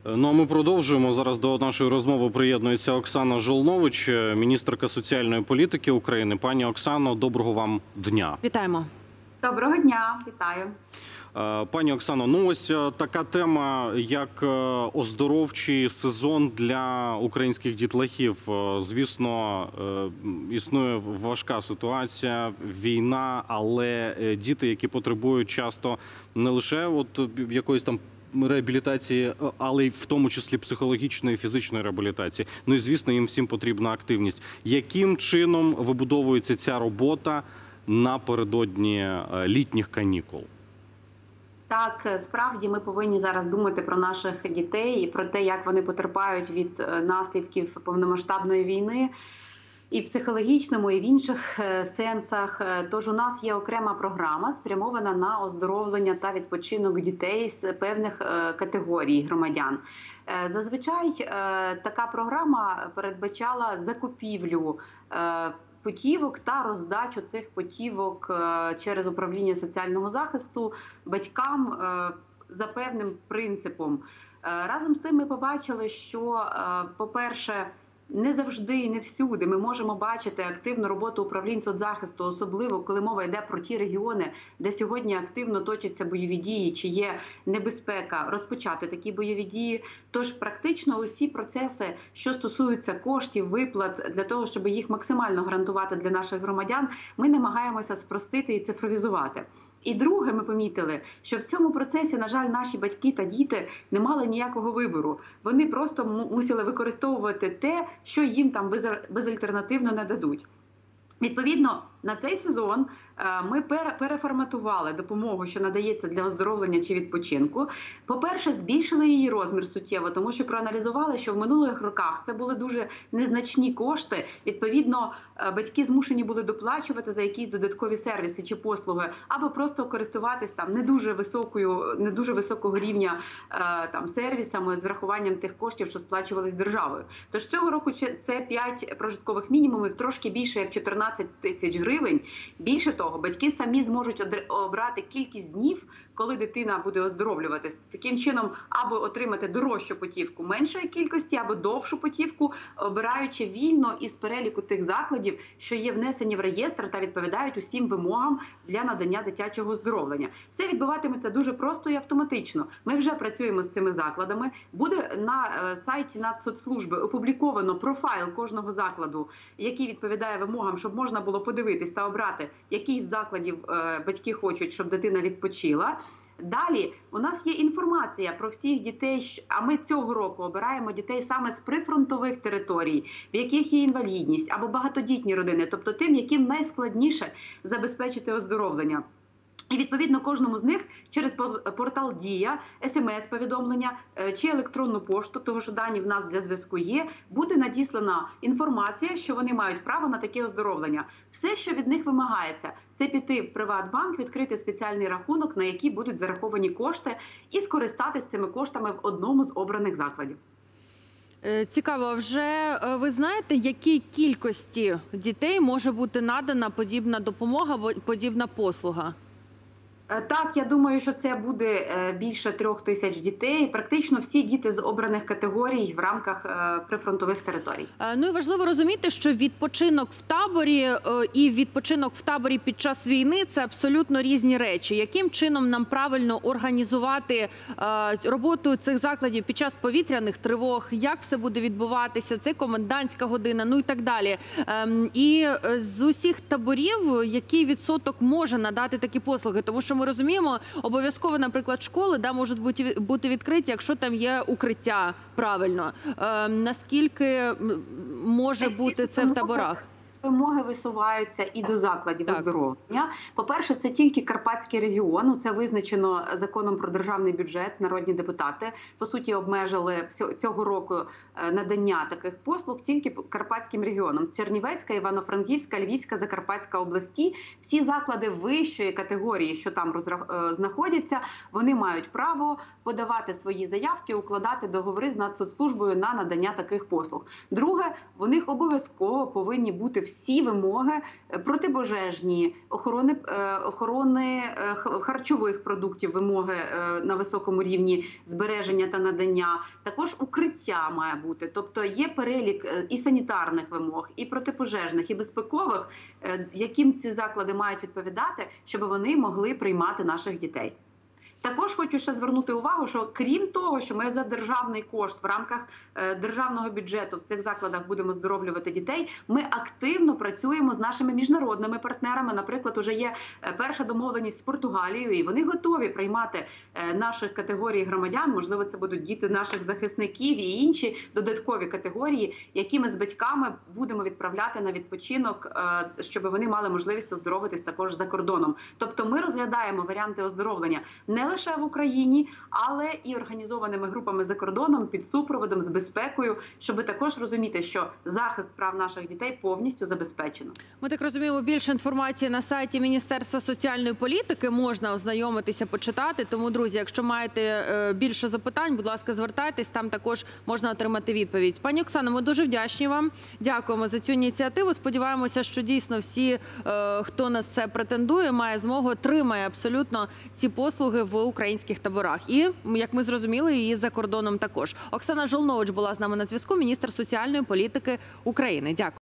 Ну а ми продовжуємо. Зараз до нашої розмови приєднується Оксана Жолнович, міністерка соціальної політики України. Пані Оксано, доброго вам дня. Вітаємо. Доброго дня, вітаю. Пані Оксано, ну ось така тема, як оздоровчий сезон для українських дітлахів. Звісно, існує важка ситуація, війна, але діти, які потребують часто не лише якоїсь там реабілітації, але й в тому числі психологічної, фізичної реабілітації. Ну і, звісно, їм всім потрібна активність. Яким чином вибудовується ця робота напередодні літніх канікул? Так, справді ми повинні зараз думати про наших дітей і про те, як вони потерпають від наслідків повномасштабної війни і в психологічному, і в інших сенсах. Тож у нас є окрема програма, спрямована на оздоровлення та відпочинок дітей з певних категорій громадян. Зазвичай така програма передбачала закупівлю путівок та роздачу цих путівок через управління соціального захисту батькам за певним принципом. Разом з тим ми побачили, що, по-перше, не завжди і не всюди ми можемо бачити активну роботу управлінь соцзахисту, особливо коли мова йде про ті регіони, де сьогодні активно точаться бойові дії, чи є небезпека розпочати такі бойові дії. Тож практично усі процеси, що стосуються коштів, виплат, для того, щоб їх максимально гарантувати для наших громадян, ми намагаємося спростити і цифровізувати. І друге, ми помітили, що в цьому процесі, на жаль, наші батьки та діти не мали ніякого вибору. Вони просто мусили використовувати те, що їм там безальтернативно не дадуть. Відповідно, на цей сезон ми переформатували допомогу, що надається для оздоровлення чи відпочинку. По-перше, збільшили її розмір суттєво, тому що проаналізували, що в минулих роках це були дуже незначні кошти. Відповідно, батьки змушені були доплачувати за якісь додаткові сервіси чи послуги, або просто користуватись там не дуже високого рівня сервісами з врахуванням тих коштів, що сплачувались державою. Тож цього року це 5 прожиткових мінімумів, трошки більше як 14 тисяч гривень. Більше того, батьки самі зможуть обрати кількість днів, коли дитина буде оздоровлюватись. Таким чином, або отримати дорожчу путівку меншої кількості, або довшу путівку, обираючи вільно із переліку тих закладів, що є внесені в реєстр та відповідають усім вимогам для надання дитячого оздоровлення. Все відбуватиметься дуже просто і автоматично. Ми вже працюємо з цими закладами. Буде на сайті Нацсоцслужби опубліковано профайл кожного закладу, який відповідає вимогам, щоб можна було подивитись та обрати, який з закладів батьки хочуть, щоб дитина відпочила. Далі у нас є інформація про всіх дітей, а ми цього року обираємо дітей саме з прифронтових територій, в яких є інвалідність або багатодітні родини, тобто тим, яким найскладніше забезпечити оздоровлення. І, відповідно, кожному з них через портал «Дія», СМС-повідомлення чи електронну пошту, того що дані в нас для зв'язку є, буде надіслана інформація, що вони мають право на таке оздоровлення. Все, що від них вимагається, це піти в Приватбанк, відкрити спеціальний рахунок, на який будуть зараховані кошти, і скористатись цими коштами в одному з обраних закладів. Цікаво, вже ви знаєте, якій кількості дітей може бути надана подібна допомога, подібна послуга? Так, я думаю, що це буде більше 3 тисяч дітей. Практично всі діти з обраних категорій в рамках прифронтових територій. Ну і важливо розуміти, що відпочинок в таборі і відпочинок в таборі під час війни – це абсолютно різні речі. Яким чином нам правильно організувати роботу цих закладів під час повітряних тривог? Як все буде відбуватися? Це комендантська година, ну і так далі. І з усіх таборів, який відсоток може надати такі послуги? Тому що ми розуміємо, обов'язково, наприклад, школи можуть бути відкриті, якщо там є укриття правильно. Наскільки може бути це в таборах? Вимоги висуваються і до закладів оздоровлення. По-перше, це тільки Карпатський регіон. Це визначено законом про державний бюджет. Народні депутати, по суті, обмежили цього року надання таких послуг тільки Карпатським регіоном. Чернівецька, Івано-Франківська, Львівська, Закарпатська області. Всі заклади вищої категорії, що там знаходяться, вони мають право подавати свої заявки, укладати договори з Нацсоцслужбою на надання таких послуг. Друге, в них обов'язково повинні бути всі всі вимоги протипожежні, охорони харчових продуктів, вимоги на високому рівні збереження та надання. Також укриття має бути. Тобто є перелік і санітарних вимог, і протипожежних, і безпекових, яким ці заклади мають відповідати, щоб вони могли приймати наших дітей. Також хочу ще звернути увагу, що крім того, що ми за державний кошт в рамках державного бюджету в цих закладах будемо оздоровлювати дітей, ми активно працюємо з нашими міжнародними партнерами. Наприклад, уже є перша домовленість з Португалією, і вони готові приймати наших категорій громадян, можливо, це будуть діти наших захисників і інші додаткові категорії, які ми з батьками будемо відправляти на відпочинок, щоб вони мали можливість оздоровитись також за кордоном. Тобто ми розглядаємо варіанти оздоровлення не лише в Україні, але і організованими групами за кордоном, під супроводом, з безпекою, щоб також розуміти, що захист прав наших дітей повністю забезпечено. Ми так розуміємо, більше інформації на сайті Міністерства соціальної політики можна ознайомитися, почитати. Тому, друзі, якщо маєте більше запитань, будь ласка, звертайтесь, там також можна отримати відповідь. Пані Оксано, ми дуже вдячні вам. Дякуємо за цю ініціативу. Сподіваємося, що дійсно всі, хто на це претендує, має змогу, отримає абсолютно ці послуги в українських таборах. І, як ми зрозуміли, і за кордоном також. Оксана Жолнович була з нами на зв'язку, міністр соціальної політики України. Дякую.